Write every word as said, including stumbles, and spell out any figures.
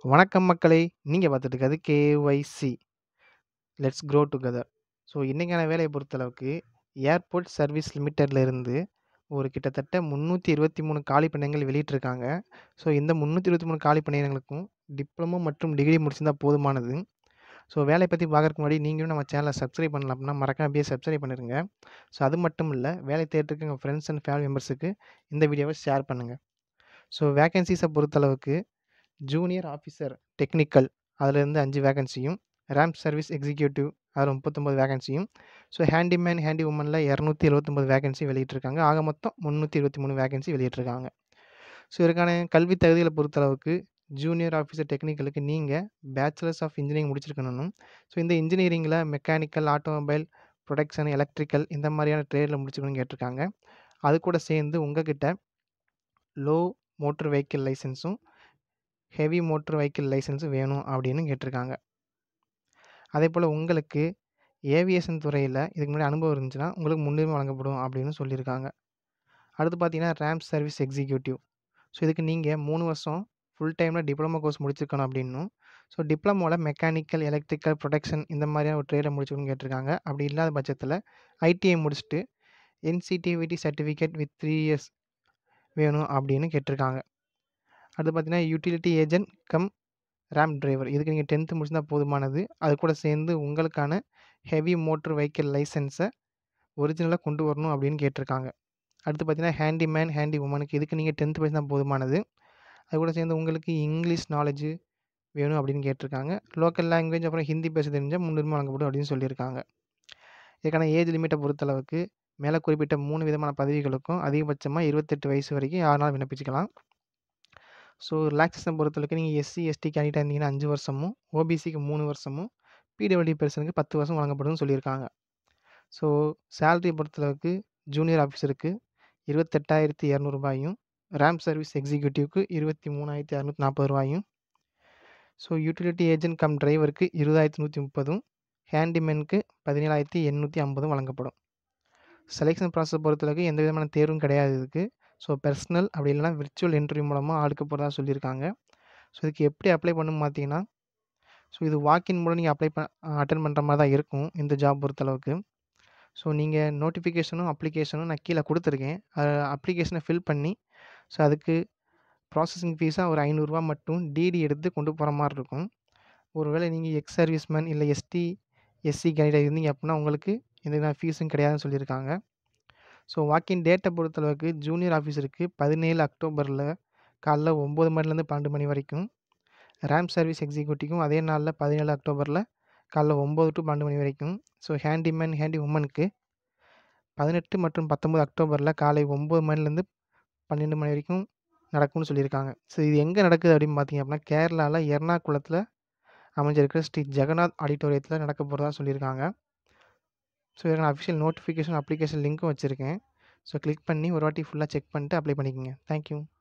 வணக்கம் மக்களே! நீங்க பார்த்துட்டு இருக்கிறது KYC let's grow together. So இன்னைக்கான வேலைய பொறுத்தளவுக்கு ஏர்போர்ட் சர்வீஸ் லிமிட்டெட்ல இருந்து ஒரு கிட்டத்தட்ட முந்நூற்றி இருபத்தி மூன்று காலி பணியிடங்கள் வெளியிட்டிருக்காங்க. ஸோ இந்த முந்நூற்றி இருபத்தி மூன்று காலி பணியிடங்களுக்கும் டிப்ளமோ மற்றும் டிகிரி முடிச்சிருந்தா போதுமானது. ஸோ வேலைய பத்தி பார்க்கறதுக்கு முன்னாடி நீங்களும் நம்ம சேனல சப்ஸ்கிரைப் பண்ணல அப்படின்னா மறக்காம அப்படியே சப்ஸ்கிரைப் பண்ணிருங்க. ஸோ அது மட்டும் இல்ல, வேலை தேடிட்டு இருக்க உங்க ஃப்ரெண்ட்ஸ் அண்ட் ஃபேமிலி மெம்பர்ஸுக்கு இந்த வீடியோவ ஷேர் பண்ணுங்க. ஸோ வேக்கன்ஸீஸ பொறுத்தளவுக்கு ஜூனியர் ஆஃபீசர் டெக்னிக்கல் அதுலேருந்து அஞ்சு வேகன்சியும், ரேம்ப் சர்வீஸ் எக்ஸிக்யூட்டிவ் அதில் முப்பத்தி ஒன்பது வேகன்சியும், ஸோ ஹேண்டிமேன், ஹேண்டி உமனில் இரநூத்தி எழுபத்தி ஒன்பது வேகன்சி வெளியிட்டிருக்காங்க. ஆக மொத்தம் முந்நூற்றி இருபத்தி மூன்று வேகன்சி வெளியிட்டிருக்காங்க. ஸோ இதற்கான கல்வி தகுதிகளை பொறுத்தளவுக்கு ஜூனியர் ஆஃபீஸர் டெக்னிக்கலுக்கு நீங்கள் பேச்சுலர்ஸ் ஆஃப் இன்ஜினியரிங் முடிச்சிருக்கணும். ஸோ இந்த இன்ஜினியரிங்கில் மெக்கானிக்கல், ஆட்டோமொபைல், ப்ரொடக்ஷன், எலக்ட்ரிக்கல் இந்த மாதிரியான ட்ரேடில் முடிச்சுக்கணும்னு கேட்டிருக்காங்க. அது கூட சேர்ந்து உங்ககிட்ட லோ மோட்டர் வெஹிக்கிள் லைசன்ஸும் ஹெவி மோட்டர் வெஹிக்கிள் லைசன்ஸும் வேணும் அப்படின்னு கேட்டிருக்காங்க. அதேபோல் உங்களுக்கு ஏவியேஷன் துறையில் இதுக்கு முன்னாடி அனுபவம் இருந்துச்சுன்னா உங்களுக்கு முன்னுரிமை வழங்கப்படும் அப்படின்னு சொல்லியிருக்காங்க. அடுத்து பார்த்தீங்கன்னா ரேம்ப் சர்வீஸ் எக்ஸிக்யூட்டிவ். ஸோ இதுக்கு நீங்கள் மூணு வருஷம் ஃபுல் டைமில் டிப்ளமோ கோர்ஸ் முடிச்சிருக்கணும் அப்படின்னும், ஸோ டிப்ளமோவில் மெக்கானிக்கல், எலக்ட்ரிக்கல், ப்ரொடக்ஷன் இந்த மாதிரியான ஒரு ட்ரேடை முடிச்சுக்கணும்னு கேட்டிருக்காங்க. அப்படி இல்லாத பட்சத்தில் ஐடிஐ முடிச்சுட்டு NCTVT certificate with three years வேணும் அப்படின்னு கேட்டிருக்காங்க. அடுத்து பார்த்தீங்கன்னா utility agent cum ramp driver. இதுக்கு நீங்கள் டென்த்து முடிச்சிருந்தா போதுமானது. அது கூட சேர்ந்து உங்களுக்கான ஹெவி மோட்டர் வெஹிக்கிள் லைசன்ஸை ஒரிஜினலாக கொண்டு வரணும் அப்படின்னு கேட்டிருக்காங்க. அடுத்து பார்த்தீங்கன்னா ஹேண்டிமேன், ஹேண்டி உமனுக்கு இதுக்கு நீங்கள் டென்த்து படிச்சிருந்தா போதுமானது. அது கூட சேர்ந்து உங்களுக்கு இங்கிலீஷ் நாலேஜ் வேணும் அப்படின்னு கேட்டிருக்காங்க. லோக்கல் லாங்குவேஜ் அப்புறம் ஹிந்தி பேச தெரிஞ்சால் முன்னுரிமை வழங்கப்படும் அப்படின்னு சொல்லியிருக்காங்க. இதுக்கான ஏஜ் லிமிட்டை பொறுத்தளவுக்கு மேலே குறிப்பிட்ட மூணு விதமான பதவிகளுக்கும் அதிகபட்சமாக இருபத்தெட்டு வயசு வரைக்கும் யாருனாலும் விண்ணப்பிச்சுக்கலாம். ஸோ ரிலாக்ஸேஷன் பொறுத்தளவுக்கு நீங்கள் எஸ்சி, எஸ்டி கேண்டிடேட்டாக இருந்தீங்கன்னா அஞ்சு வருஷமும், ஓபிசிக்கு மூணு வருஷமும், பிடபிள்யூடி பெர்சனுக்கு பத்து வருஷம் வழங்கப்படும்னு சொல்லியிருக்காங்க. ஸோ சேலரி பொறுத்தளவுக்கு ஜூனியர் ஆஃபீஸருக்கு இருபத்தெட்டாயிரத்தி இரநூறுபாயும், ரேம்ப் சர்வீஸ் எக்ஸிக்யூட்டிவ்க்கு இருபத்தி மூணாயிரத்தி அறுநூற்றி நாற்பது ரூபாயும், ஸோ யூட்டிலிட்டி ஏஜென்ட் கம் டிரைவருக்கு இருபதாயிரத்தி நூற்றி முப்பதும், ஹேண்டிமேனுக்கு பதினேழாயிரத்தி எண்ணூற்றி ஐம்பதும் வழங்கப்படும். செலெக்ஷன் ப்ராசஸ் பொறுத்தளவுக்கு எந்த விதமான தேர்வும் கிடையாது இதுக்கு. ஸோ பர்சனல் அப்படி இல்லைனா விர்ச்சுவல் இன்டர்வியூ மூலமாக ஆளுக்க போகிறதா சொல்லியிருக்காங்க. ஸோ இதுக்கு எப்படி அப்ளை பண்ணணும்னு பார்த்தீங்கன்னா, ஸோ இது வாக்கின் மூலம் நீங்கள் அப்ளை ப அட்டென்ட் பண்ணுற மாதிரி தான் இருக்கும் இந்த ஜாப் பொறுத்தளவுக்கு. ஸோ நீங்கள் நோட்டிஃபிகேஷனும் அப்ளிகேஷனும் நான் கீழே கொடுத்துருக்கேன். அப்ளிகேஷனை ஃபில் பண்ணி ஸோ அதுக்கு ப்ராசஸிங் ஃபீஸாக ஒரு ஐநூறுரூவா மட்டும் டிடி எடுத்து கொண்டு போகிற மாதிரி இருக்கும். ஒருவேளை நீங்கள் எக்ஸ் சர்வீஸ்மேன் இல்லை எஸ்டி, எஸ்சி கேண்டிடேட் இருந்தீங்க அப்படின்னா உங்களுக்கு எந்த வித ஃபீஸும் கிடையாதுன்னு சொல்லியிருக்காங்க. ஸோ வாக்கின் டேட்டை பொறுத்தளவுக்கு ஜூனியர் ஆஃபீஸருக்கு பதினேழு அக்டோபரில் காலைல ஒம்பது மணிலேருந்து பன்னெண்டு மணி வரைக்கும், ரேம்ப் சர்வீஸ் எக்ஸிக்யூட்டிவ்க்கும் அதே நாளில் பதினேழு அக்டோபரில் காலைல ஒம்பது டு பன்னெண்டு மணி வரைக்கும், ஸோ ஹேண்டிமேன், ஹேண்டி உமனுக்கு பதினெட்டு மற்றும் பத்தொம்பது அக்டோபரில் காலை ஒம்பது மணிலேருந்து பன்னெண்டு மணி வரைக்கும் நடக்கும்னு சொல்லியிருக்காங்க. ஸோ இது எங்கே நடக்குது அப்படின்னு பார்த்தீங்க அப்படின்னா கேரளாவில் எர்ணாகுளத்தில் அமைஞ்சிருக்கிற ஸ்ரீ ஜெகநாத் ஆடிட்டோரியத்தில் நடக்க போகிறதா சொல்லியிருக்காங்க. ஸோ இதற்கான அஃபிஷியல் நோட்டிஃபிகேஷன், அப்ளிகேஷன் லிங்க்கும் வச்சுருக்கேன். ஸோ கிளிக் பண்ணி ஒரு வாட்டி ஃபுல்லாக செக் பண்ணிட்டு அப்ளை பண்ணிக்கோங்க. தேங்க்யூ.